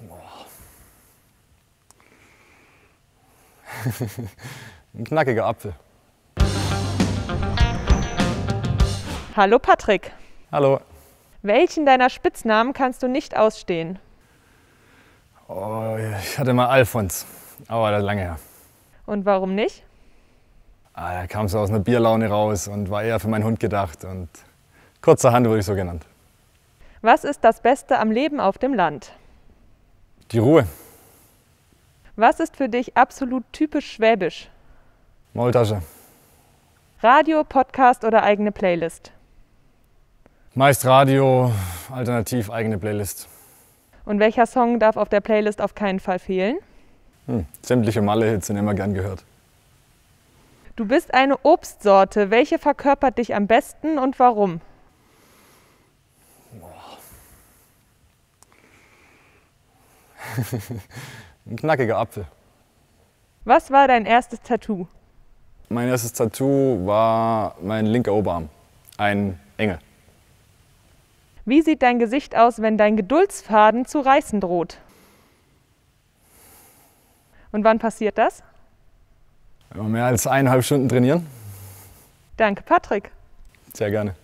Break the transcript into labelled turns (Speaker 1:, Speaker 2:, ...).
Speaker 1: Ein knackiger Apfel.
Speaker 2: Hallo Patrick.
Speaker 1: Hallo.
Speaker 2: Welchen deiner Spitznamen kannst du nicht ausstehen?
Speaker 1: Oh, ich hatte mal Alfons, aber das ist lange her.
Speaker 2: Und warum nicht?
Speaker 1: Da kam so aus einer Bierlaune raus und war eher für meinen Hund gedacht. Und kurzerhand wurde ich so genannt.
Speaker 2: Was ist das Beste am Leben auf dem Land?
Speaker 1: Die Ruhe.
Speaker 2: Was ist für dich absolut typisch schwäbisch?
Speaker 1: Maultasche.
Speaker 2: Radio, Podcast oder eigene Playlist?
Speaker 1: Meist Radio, alternativ eigene Playlist.
Speaker 2: Und welcher Song darf auf der Playlist auf keinen Fall fehlen?
Speaker 1: Sämtliche Malle-Hits sind immer gern gehört.
Speaker 2: Du bist eine Obstsorte. Welche verkörpert dich am besten und warum?
Speaker 1: Ein knackiger Apfel.
Speaker 2: Was war dein erstes Tattoo?
Speaker 1: Mein erstes Tattoo war mein linker Oberarm. Ein Engel.
Speaker 2: Wie sieht dein Gesicht aus, wenn dein Geduldsfaden zu reißen droht? Und wann passiert das?
Speaker 1: Wenn wir mehr als 1,5 Stunden trainieren.
Speaker 2: Danke, Patrick.
Speaker 1: Sehr gerne.